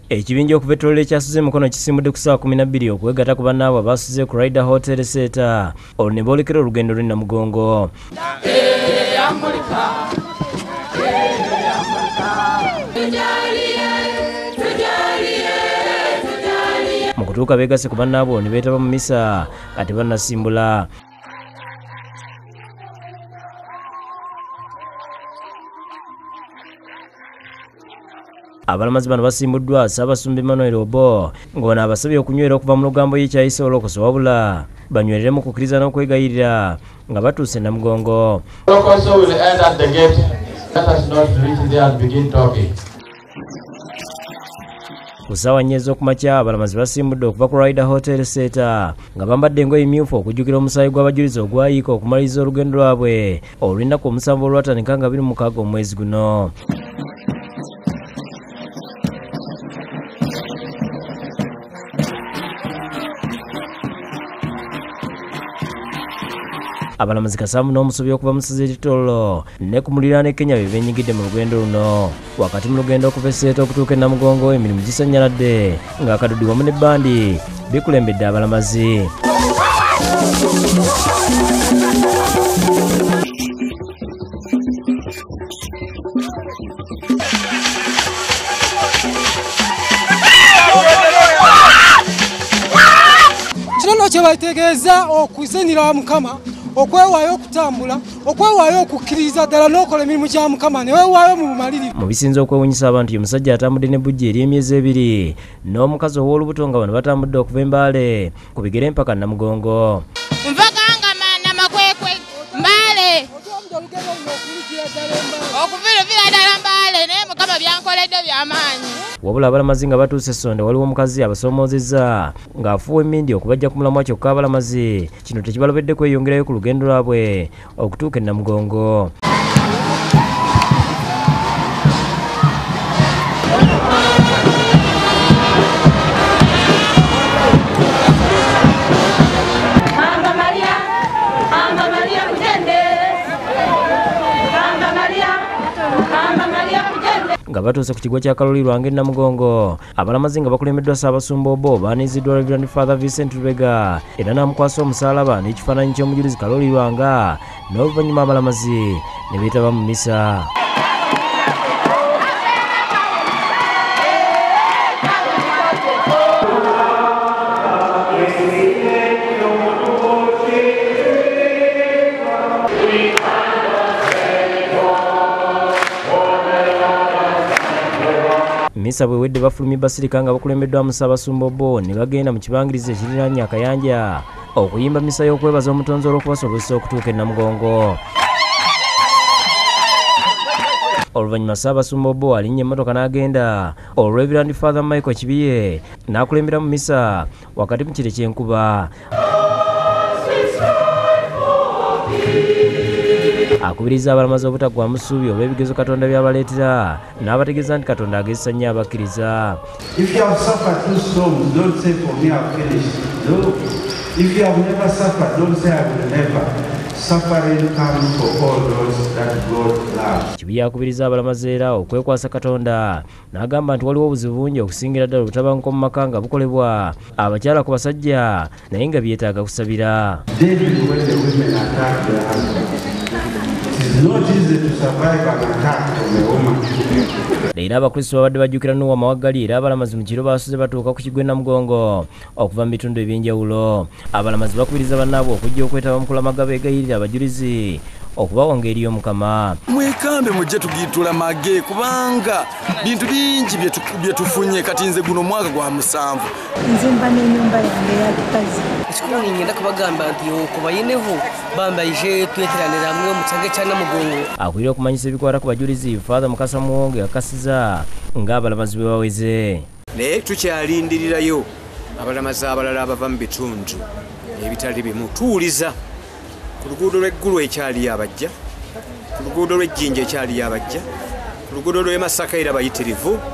Ekibinja okuvettolera ekyasuze mukono kisimbudde ku ssaawa 12 okwegatta ku bannaabwe abasuze ku Rider Hotel Center olwo ne boolekera olugendo lw'e Namugongo. Mu kutuuka beegase ku bannaabwe ne beetaba mu misa nga tebannasimbula. Abalamazi bano basimbuddwa Ssaabasumba Emmanuel Obo ng'ono abasabye okunywera okuva mu lugambo y'ekyayise olw'okusa wabula banywerere mu kukkiriza n'okwegayirira nga batuuse Namugongo. Ku ssaawa 4 ez'okumakya abalamazi basimbudde okuva ku Rider Hotel Center nga bambadde engoye mmyufu okujjukira omusaayi gw'abajulizi ogwayiika okumaliriza olugendo lwabwe olw'ennaku 7 olwatandika nga 26 omwezi guno. Abalamazi kasamu n'omusobi okuva mu Ssaza Kitolo ne ku muliraano Kenya be beenyigidde mu lugendo luno. Wakati mu lugendo okuva e Seeta okutuuka e Namugongo emirimu gisanyaladde ng'akadudi wamu ne bbandi bikulembedde abalamazi. Kino kye bategeeza okuzinira Mukama, okwewaayo okutambula, okwewaayo okukkiriza ddala n'okola emirimu gya Mukama ne weewaayo mu bumalirivu. Mu bisinza okwewuunyisa abantu omusajja atambudde ne bujja ery'emyezi 2 n'omukazi ow'olubuto nga bano batambudde okuva e Mbale ku bigere mpaka Namugongo. Nvaganga maana makwekwe Mbale okuvira ddala Mbale naye Mukama byankoledde by'amaanyi. Wabula abalamazi nga batuuse Sonde waliwo omukazi abasomoozezza ng'afuuwa emmindi okubajja ku mulamwa kyokka abalamazi kino tekibalobedde kweyongerayo ku lugendo lwabwe okutuuka e Namugongo. Nga batuuse ku kigwa kya Kaloli Lwange Namugongo abalamazi nga bakulembeddwa Ssaabasumba Obo baaniziddwa Reverend Father Vincent Lubega era n'amukwasa omusaalaba n'ekifaananyi ky'omujulizi Kaloli Lwanga n'oluvannyuma abalamazi ne beetaba mu misa. Misa bwe wedde bafulumya basirika nga bakulembeddwamu Ssaabasumba Obo ne bagenda mu kibangirizi ekiriraanye akayanja okuyimba misa y'okwebaza omutonzi olw'okubasobozesa okutuuka e Namugongo. Oluvannyuma Ssaabasumba Obo alinnya emmotoka n'agenda olwo Reverend Father Michael Kibiye n'akulembera mu misa wakati mu kire ky'enkuba. Akubiriza abalamazi obutaggwaamu ssuubi olw'ebigezo Katonda by'abaleetera n'abategeeza nti Katonda agezesa nnyo abakkiriza. If you have suffered 2 storms, don't say for me I've finished. No. If you have never suffered, don't say I will never. Suffering comes for all those that God loves. Kibiye akubiriza abalamazi era okwekwasa Katonda n'agamba nti waliwo obuzibu bungi okusingira ddala obutabanguko mu maka nga bukolebwa abakyala ku basajja naye nga byetaaga kusabira. Leero abakristo babadde bajjukira Noah Mawagali era abalamazi mu kiro basuze batuuka ku kigwa e Namugongo okuva mu bitundu eby'enjawulo. Abalamazi bakubiriza bannaabwe okujja okwetaba mu kulamaga beegayirira abajulizi okubawa ngeri y'Omukama. Mwekambe mujje tugitula mage kubanga bintu bingi bye tufunye kati nze guno mwaka gwa 7. Nzimba n'ennyumba yange ya kikazi. Ekikulu ngenda kubagamba nti okubayineho bambayije tweteranira hamwe mu kitage kya Namugongo. Akwiriye okumanyisa ebikwata ku bajulizi Father Mukasa Muwonge akasiza ng'abalamazi bwe baweze. Naye tukyalindirirayo abalamazi abalala abava mu bitundu ebitali bimu tuwuliza ku luguudo lw'eggulu ekyali abajja, ku luguudo lw'ejjinja ekyali abajja, ku luguudo lw'e Masaka era bayitirivu